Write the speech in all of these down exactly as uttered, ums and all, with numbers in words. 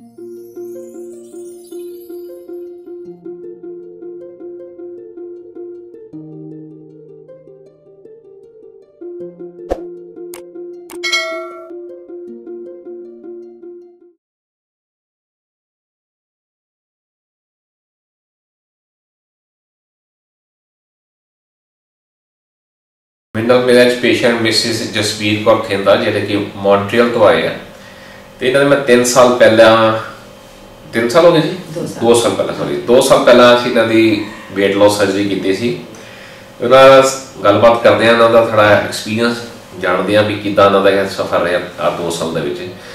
ਮੇਰੇ ਨਾਲ ਮੇਰਾ ਇੱਕ ਪੇਸ਼ੈਂਟ ਮਿਸਿਸ ਜਸਵੀਰ ਕੌਰ ਖਿੰਦਾ ਜਿਹੜੇ ਕਿ ਮੌਂਟਰੀਅਲ ਤੋਂ ਆਏ ਆ ਤੇ ਇਹਨਾਂ ਦੇ ਮੈਂ ਤਿੰਨ ਸਾਲ ਪਹਿਲਾਂ ਤਿੰਨ ਸਾਲ ਹੋ ਗਏ ਜੀ ਦੋ ਸਾਲ ਪਹਿਲਾਂ ਸੌਰੀ ਦੋ ਸਾਲ ਪਹਿਲਾਂ ਅਸੀਂ ਇਹਨਾਂ ਦੀ weight loss ਸਰਜਰੀ ਕੀਤੀ ਸੀ। ਉਹਨਾਂ ਨਾਲ ਗੱਲਬਾਤ ਕਰਦੇ ਆ, ਇਹਨਾਂ ਦਾ ਥੋੜਾ ਐਕਸਪੀਰੀਅੰਸ ਜਾਣਦੇ ਆ ਵੀ ਕਿੱਦਾਂ ਇਹਨਾਂ ਦਾ ਸਫ਼ਰ ਰਿਹਾ ਆ ਦੋ ਸਾਲ ਦੇ ਵਿੱਚ।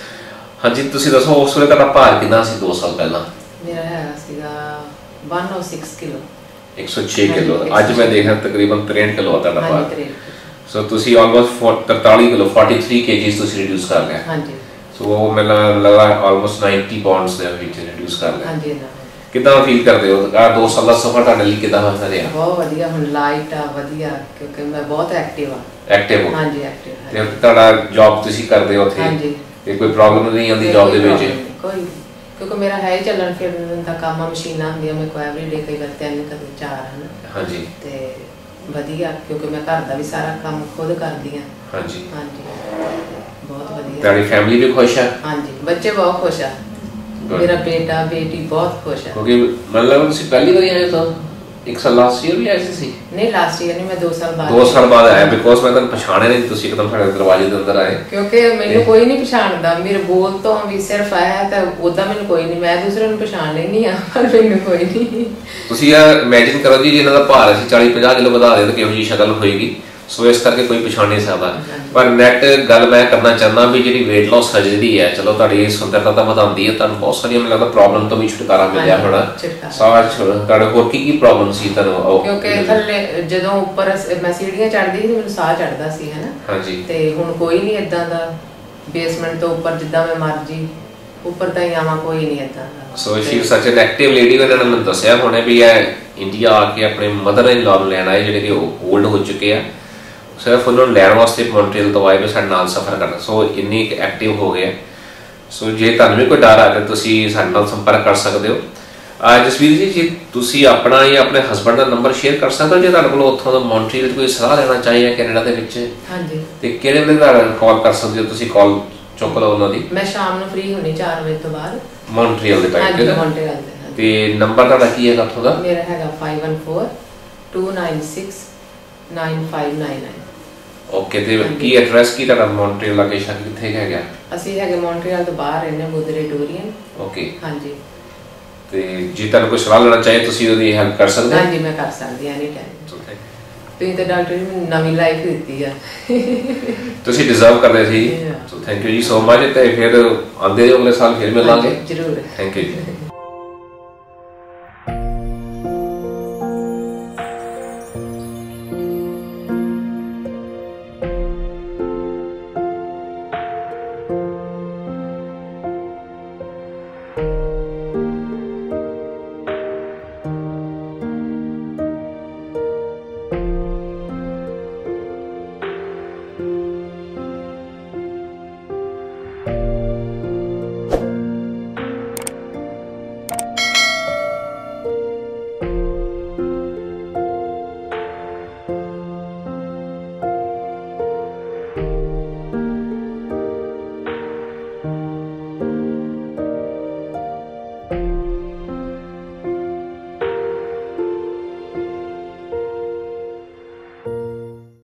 ਹਾਂਜੀ ਤੁਸੀਂ ਦੱਸੋ ਉਸ ਵੇਲੇ ਤੁਹਾਡਾ ਭਾਰ ਕਿੰਨਾ ਸੀ ਦੋ ਸਾਲ ਪਹਿਲਾਂ? ਮੇਰਾ ਹੈਗਾ ਸੀਗਾ ਇੱਕ ਸੌ ਛੇ ਕਿਲੋ एक सौ छह किलो। ਅੱਜ ਮੈਂ ਦੇਖਿਆ ਤਕਰੀਬਨ तिरसठ ਕਿਲੋ ਆ ਤੁਹਾਡਾ ਭਾਰ। ਸੋ ਤੁਸੀਂ ਆਲਮੋਸਟ ਤਰਤਾਲੀ ਕਿਲੋ ਤैंतालीस ਕੇਜੀਸ ਤੁਸੀਂ ਰਿਡਿਊਸ ਕਰ ਲਿਆ। ਹਾਂਜੀ। ਸੋ ਮੈਨੂੰ ਲੱਗਾ ਆਲਮੋਸਟ ਨੱਬੇ ਪਾਉਂਡਸ ਦੇ ਵਿੱਚ ਰਿਡਿਊਸ ਕਰ ਲਿਆ। ਹਾਂਜੀ। ਕਿੱਦਾਂ ਫੀਲ ਕਰਦੇ ਹੋ? ਆ ਦੋ ਸਾਲ ਦਾ ਸਫ਼ਰ ਤੁਹਾਡੇ ਲਈ ਕਿੱਦਾਂ ਹੋਇਆ ਰਿਹਾ? ਬਹੁਤ ਵਧੀਆ, ਹੁਣ ਲਾਈਟ ਆ ਵਧੀਆ ਕਿਉਂਕਿ ਮੈਂ ਬਹੁਤ ਐਕਟਿਵ ਆ। ਐਕਟਿਵ ਹੋ? ਹਾਂਜੀ ਐਕਟਿਵ। ਤੇ ਤੁਹਾਡਾ ਜੌਬ ਤੁਸੀਂ ਕਰਦੇ ਹੋ ਉੱਥੇ? ਹਾਂਜੀ। ਤੇ ਕੋਈ ਪ੍ਰੋਬਲਮ ਨਹੀਂ ਆਉਂਦੀ ਜੌਬ ਦੇ ਵਿੱਚ? ਕੋਈ ਕਿਉਂਕਿ ਮੇਰਾ ਹੈ ਚੱਲਣ ਫਿਰਨ ਦਾ ਕੰਮ ਆ, ਮਸ਼ੀਨਾਂ ਹੁੰਦੀਆਂ ਮੇਰੇ ਕੋਲ ਐਵਰੀਡੇ, ਕਈ ਵਾਰ ਤਿੰਨ ਕਦੇ ਚਾਰ ਹਨ। ਹਾਂਜੀ। ਤੇ ਵਧੀਆ ਕਿਉਂਕਿ ਮੈਂ ਘਰ ਦਾ ਵੀ ਸਾਰਾ ਕੰਮ ਖੁਦ ਕਰਦੀ ਆ। ਹਾਂਜੀ ਹਾਂਜੀ ਬਹੁਤ ਵਧੀਆ। ਤੁਹਾਡੀ ਫੈਮਿਲੀ ਵੀ ਖੁਸ਼ ਹੈ? ਹਾਂਜੀ ਬੱਚੇ ਬਹੁਤ ਖੁਸ਼ ਆ, ਮੇਰਾ ਬੇਟਾ ਬੇਟੀ ਬਹੁਤ ਖੁਸ਼ ਆ। ਕਿਉਂਕਿ ਮਤਲਬ ਤੁਸੀਂ ਪਹਿਲੀ ਵਾਰੀ ਆਏ ਤਾਂ ਇੱਕ ਸਾਲ ਲਾਸਟ ਈਅਰ ਵੀ ਆਏ ਸੀ? ਨਹੀਂ ਲਾਸਟ ਈਅਰ ਨਹੀਂ, ਮੈਂ ਦੋ ਸਾਲ ਬਾਅਦ ਦੋ ਸਾਲ ਬਾਅਦ ਆਇਆ ਬਿਕੋਜ਼ ਮੈਂ ਤੁਹਾਨੂੰ ਪਛਾਣਿਆ ਨਹੀਂ, ਤੁਸੀਂ ਇੱਕਦਮ ਸਾਡੇ ਦਰਵਾਜ਼ੇ ਦੇ ਅੰਦਰ ਆਏ। ਕਿਉਂਕਿ ਮੈਨੂੰ ਕੋਈ ਨਹੀਂ ਪਛਾਣਦਾ, ਮੇਰੇ ਬੋਲ ਤੋਂ ਵੀ ਸਿਰਫ ਆਇਆ ਤਾਂ ਉਦਾਂ ਮੈਨੂੰ ਕੋਈ ਨਹੀਂ, ਮੈਂ ਦੂਸਰੇ ਨੂੰ ਪਛਾਣ ਲੈਣੀ ਆ ਪਰ ਮੈਨੂੰ ਕੋਈ ਨਹੀਂ। ਤੁਸੀਂ ਇਹ ਇਮੇਜਿਨ ਕਰੋ ਜੀ ਜਿਹਨਾਂ ਦਾ ਭਾਰ ਅਸੀਂ ਚਾਲੀ ਪੰਜਾਹ ਕਿਲੋ ਵਧਾ ਦੇ ਤਾਂ ਕਿਹੋ ਜਿਹੀ ਸ਼ਕਲ ਹੋਏਗੀ। ਸੋ ਇਸ ਕਰਕੇ ਕੋਈ ਪਛਾਣ ਨਹੀਂ ਸਕਦਾ। ਪਰ ਨੈਟ ਗੱਲ ਮੈਂ ਕਰਨਾ ਚਾਹੁੰਦਾ ਵੀ ਜਿਹੜੀ weight loss ਸਰਜਰੀ ਹੈ ਚਲੋ ਤੁਹਾਡੀ ਸੁੰਦਰਤਾ ਤਾਂ ਵਧਾਉਂਦੀ ਹੈ, ਤੁਹਾਨੂੰ ਬਹੁਤ ਸਾਰੀਆਂ ਮੈਨੂੰ ਲੱਗਦਾ ਪ੍ਰੋਬਲਮ ਤੋਂ ਵੀ ਛੁਟਕਾਰਾ ਮਿਲਿਆ ਹੋਣਾ। ਸਾਰਾ ਤੁਹਾਡੇ ਹੋਰ ਕੀ ਕੀ ਪ੍ਰੋਬਲਮ ਸੀ ਤੁਹਾਨੂੰ? ਕਿਉਂਕਿ ਥੱਲੇ ਜਦੋਂ ਉੱਪਰ ਮੈਂ ਸੀੜੀਆਂ ਚੜ੍ਹਦੀ ਸੀ ਮੈਨੂੰ ਸਾਹ ਚੜ੍ਹਦਾ ਸੀ ਹੈ ਨਾ। ਹਾਂਜੀ। ਤੇ ਹੁਣ ਕੋਈ ਨਹੀਂ ਇਦਾਂ ਦਾ, ਬੇਸਮੈਂਟ ਤੋਂ ਉੱਪਰ ਜਿੱਦਾਂ ਮੈਂ ਮਰਜੀ ਉੱਪਰ ਤਾਂ ਹੀ ਆਵਾਂ, ਕੋਈ ਨਹੀਂ ਇਦਾਂ ਦਾ। ਸੋ ਸ਼ੀ ਇਜ਼ ਸੱਚ ਐਨ ਐਕਟਿਵ ਲੇਡੀ। ਉਹਨਾਂ ਨੇ ਮੈਨੂੰ ਦੱਸਿਆ ਹੁਣੇ ਵੀ ਇਹ ਇੰਡੀਆ ਆ ਕੇ ਆਪਣੇ ਮਦਰ ਇਨ ਲਾਅ ਨੂੰ ਲੈਣ ਆਏ ਜਿਹੜੇ ਕਿ ਓਲਡ ਹੋ ਚੁੱਕੇ ਆ, ਸਿਰਫ ਉਹਨਾਂ ਨੂੰ ਲੈਣ ਵਾਸਤੇ ਮੌਂਟਰੀਅਲ ਤੋਂ ਆਏ ਵੀ ਸਾਡੇ ਨਾਲ ਸਫ਼ਰ ਕਰਨਾ। ਸੋ ਇੰਨੀ ਐਕਟਿਵ ਹੋ ਗਏ। ਸੋ ਜੇ ਤੁਹਾਨੂੰ ਵੀ ਕੋਈ ਡਰ ਆ ਤਾਂ ਤੁਸੀਂ ਸਾਡੇ ਨਾਲ ਸੰਪਰਕ ਕਰ ਸਕਦੇ ਹੋ। ਜਸਵੀਰ ਜੀ ਜੀ ਤੁਸੀਂ ਆਪਣਾ ਜਾਂ ਆਪਣੇ ਹਸਬੈਂਡ ਦਾ ਨੰਬਰ ਸ਼ੇਅਰ ਕਰ ਸਕਦੇ ਹੋ ਜੇ ਤੁਹਾਡੇ ਕੋਲ ਉੱਥੋਂ ਦਾ ਮੌਂਟਰੀਅਲ ਕੋਈ ਸਲਾਹ ਲੈਣਾ ਚਾਹੀਏ ਕੈਨੇਡਾ ਦੇ ਵਿੱਚ? ਹਾਂਜੀ। ਤੇ ਕਿਹੜੇ ਵੇਲੇ ਦਾ ਕਾਲ ਕਰ ਸਕਦੇ ਹੋ ਤੁਸੀਂ? ਕਾਲ ਚੁੱਕ ਲਓ ਉਹਨਾਂ ਦੀ। ਮੈਂ ਸ਼ਾਮ ਨੂੰ ਫ੍ਰੀ ਹੁੰਨੀ ਚਾਰ ਵਜੇ ਤੋਂ ਬਾਅਦ ਮੌਂਟਰੀਅਲ ਦੇ ਟਾਈਮ ਤੇ। ਮੌਂਟਰੀਅਲ ਦੇ। ਤੇ ਨੰਬਰ ਤੁਹਾਡਾ ਕੀ ਹੈਗਾ ਉੱਥੋਂ ਦਾ? ਮੇਰਾ ਹੈਗਾ five one four two nine six nine five nine nine। Okay. ਤੇ ਕੀ ਐਡਰੈਸ ਕੀ ਤੁਹਾਡਾ ਮੌਂਟਰੀਅਲ ਲੋਕੇਸ਼ਨ ਕਿੱਥੇ ਹੈਗਾ? ਅਸੀਂ ਹੈਗੇ ਮੌਂਟਰੀਅਲ ਤੋਂ ਬਾਹਰ ਰਹਿੰਦੇ ਬੁਦਰੇ ਟੋਰੀਅਨ। ਓਕੇ। ਹਾਂਜੀ। ਤੇ ਜੇ ਤੁਹਾਨੂੰ ਕੋਈ ਸਲਾਹ ਲੈਣਾ ਚਾਹੇ ਤੁਸੀਂ ਉਹਦੀ ਹੈਲਪ ਕਰ ਸਕਦੇ ਹੋ? ਹਾਂਜੀ ਮੈਂ ਕਰ ਸਕਦੀ ਹਾਂ ਐਨੀ ਟਾਈਮ। ਤੁਸੀਂ ਤਾਂ ਡਾਕਟਰ ਜੀ ਨਵੀਂ ਲਾਈਫ ਦਿੱਤੀ ਆ, ਤੁਸੀਂ ਡਿਜ਼ਰਵ ਕਰਦੇ ਸੀ। ਸੋ ਥੈਂਕ ਯੂ ਜੀ ਸੋ ਮਚ। ਤੇ ਫਿਰ ਆਉਂਦੇ ਹੋ ਅਗਲੇ ਸਾਲ ਫਿਰ ਮਿਲਾਂਗੇ। ਜ਼ਰੂਰ। ਥੈਂਕ ਯੂ ਜੀ।